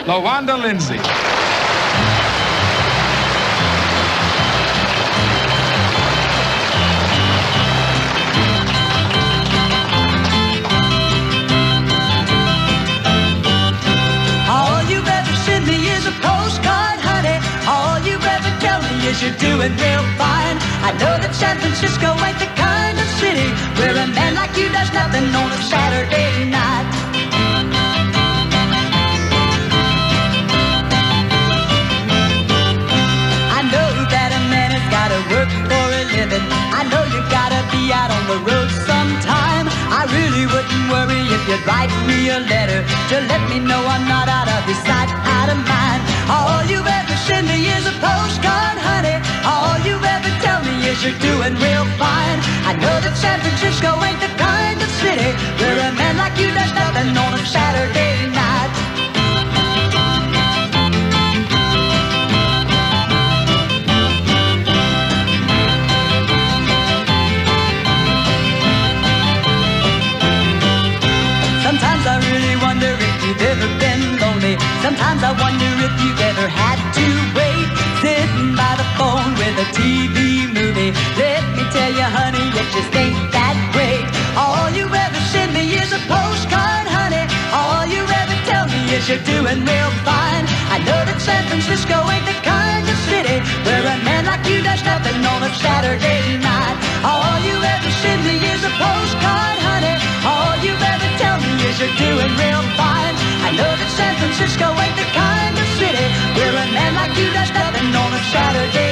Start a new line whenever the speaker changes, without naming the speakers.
LaWanda Lindsey.
All you ever send me is a postcard, honey. All you ever tell me is you're doing real fine. I know that San Francisco ain't the kind of city where a man like you does nothing on a Saturday night. I know that a man has gotta work for a living. I know you gotta be out on the road sometime. I really wouldn't worry if you'd write me a letter to let me know I'm not out of your sight, out of mind. All you ever send me is a postcard, honey. All you ever tell me is you're doing real fine. I know that San Francisco ain't the kind of city where a man like you does nothing on a Saturday night. Sometimes I really wonder if you've ever been lonely. Sometimes I wonder if you've ever had to wait, sitting by the phone with a TV movie. Let me tell you, honey, it just ain't that great. All you ever send me is a postcard, honey. All you ever tell me is you're doing real fine. I know that San Francisco ain't the kind of city where a man like you does nothing on a Saturday night. All you ever send me is a postcard, honey. All you ever tell me is you're doing real fine. I know that San Francisco ain't the kind of city where a man like you does nothing on a Saturday